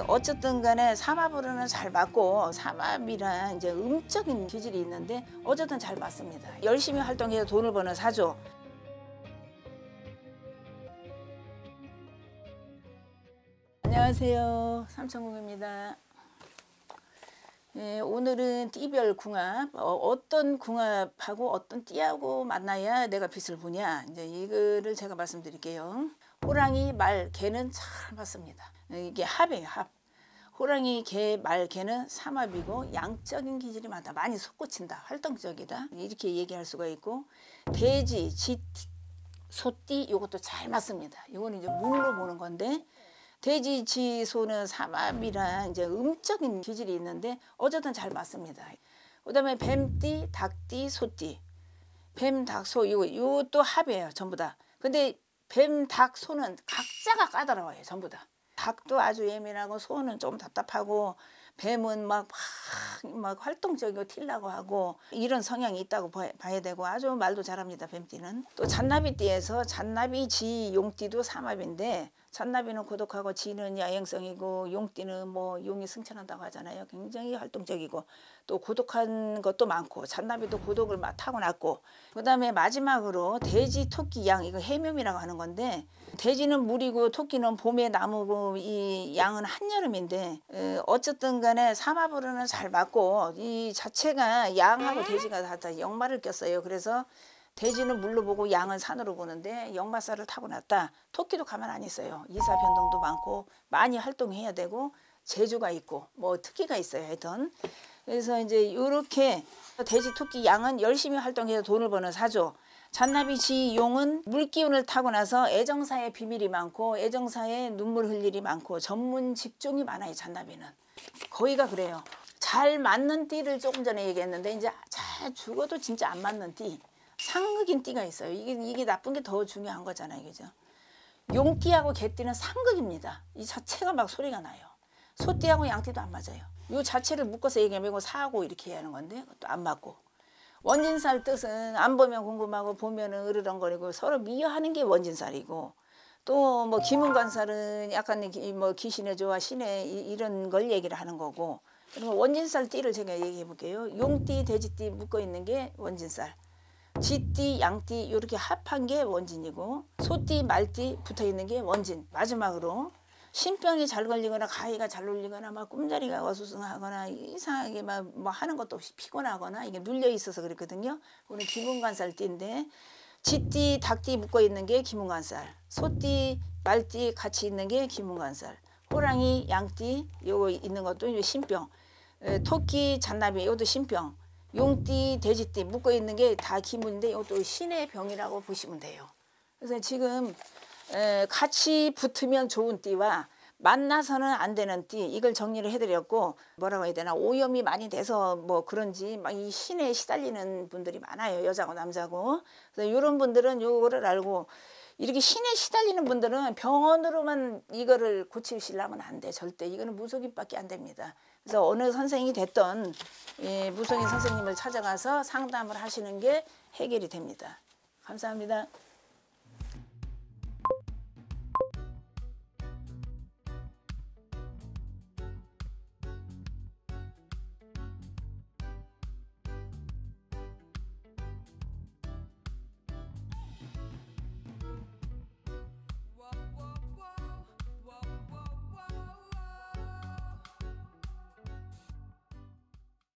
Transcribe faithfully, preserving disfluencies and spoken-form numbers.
어쨌든 간에 삼합으로는 잘 맞고, 삼합이란 이제 음적인 기질이 있는데 어쨌든 잘 맞습니다. 열심히 활동해서 돈을 버는 사주. 안녕하세요, 삼천궁입니다. 예, 오늘은 띠별 궁합, 어, 어떤 궁합하고 어떤 띠하고 만나야 내가 빛을 보냐, 이제 이거를 제가 말씀드릴게요. 호랑이, 말, 개는 잘 맞습니다. 이게 합이에요, 합. 호랑이, 개, 말, 개는 삼합이고 양적인 기질이 많다. 많이 솟구친다, 활동적이다, 이렇게 얘기할 수가 있고, 돼지, 쥐, 소띠 이것도 잘 맞습니다. 이거는 이제 물로 보는 건데, 돼지, 쥐, 소는 삼합이란 이제 음적인 기질이 있는데 어쨌든 잘 맞습니다. 그다음에 뱀띠, 닭띠, 소띠. 뱀, 닭, 소 이거 이것도 합이에요, 전부 다. 근데 뱀, 닭, 소는 각자가 까다로워요, 전부 다. 닭도 아주 예민하고 소는 좀 답답하고 뱀은 막, 막, 막 활동적이고 튀려고 하고 이런 성향이 있다고 봐야 되고 아주 말도 잘합니다, 뱀띠는. 또 잔나비띠에서 잔나비, 쥐, 용띠도 삼합인데 잔나비는 고독하고 쥐는 야행성이고 용띠는 뭐 용이 승천한다고 하잖아요. 굉장히 활동적이고 또 고독한 것도 많고 잔나비도 고독을 타고났고, 그 다음에 마지막으로 돼지, 토끼, 양, 이거 해묘이라고 하는 건데 돼지는 물이고 토끼는 봄에 나무고 이 양은 한여름인데 어쨌든 간에 삼합으로는 잘 맞고 이 자체가 양하고 돼지가 다 역마를 꼈어요. 그래서 돼지는 물로 보고 양은 산으로 보는데 역마살을 타고났다. 토끼도 가만 안 있어요. 이사 변동도 많고 많이 활동해야 되고 재주가 있고 뭐 특기가 있어요, 하여튼. 그래서 이제 이렇게 돼지, 토끼, 양은 열심히 활동해서 돈을 버는 사주. 잔나비, 쥐, 용은 물기운을 타고나서 애정사에 비밀이 많고 애정사에 눈물 흘릴 일이 많고 전문 직종이 많아요, 잔나비는. 거의가 그래요. 잘 맞는 띠를 조금 전에 얘기했는데 이제 잘 죽어도 진짜 안 맞는 띠. 상극인 띠가 있어요. 이게, 이게 나쁜 게 더 중요한 거잖아요, 그죠? 용띠하고 개띠는 상극입니다. 이 자체가 막 소리가 나요. 소띠하고 양띠도 안 맞아요. 이 자체를 묶어서 얘기하면 사고 이렇게 해야 하는 건데 그것도 안 맞고. 원진살 뜻은 안 보면 궁금하고 보면은 으르렁거리고 서로 미워하는 게 원진살이고, 또 뭐 기문관살은 약간 뭐 귀신의 조화, 신의 이런 걸 얘기를 하는 거고. 그리고 원진살 띠를 제가 얘기해 볼게요. 용띠, 돼지띠 묶어 있는 게 원진살. 쥐띠, 양띠 이렇게 합한 게 원진이고, 소띠, 말띠 붙어 있는 게 원진. 마지막으로 신병이 잘 걸리거나 가위가 잘 눌리거나 막 꿈자리가 어수선하거나 이상하게 막 뭐 하는 것도 없이 피곤하거나 이게 눌려 있어서 그렇거든요. 오늘 기문관살 띠인데 쥐띠, 닭띠 묶어 있는 게 기문관살, 소띠, 말띠 같이 있는 게 기문관살, 호랑이, 양띠 요거 있는 것도 신병, 토끼, 잔나비 이것도 신병, 용띠, 돼지띠 묶어 있는 게 다 기문인데 이것도 신의 병이라고 보시면 돼요. 그래서 지금 에, 같이 붙으면 좋은 띠와 만나서는 안 되는 띠, 이걸 정리를 해드렸고, 뭐라고 해야 되나, 오염이 많이 돼서 뭐 그런지 막 이 신에 시달리는 분들이 많아요, 여자고 남자고. 그래서 이런 분들은 요거를 알고, 이렇게 신에 시달리는 분들은 병원으로만 이거를 고치시려면 안 돼. 절대 이거는 무속인밖에 안 됩니다. 그래서 어느 선생이 됐던 예, 무속인 선생님을 찾아가서 상담을 하시는 게 해결이 됩니다. 감사합니다.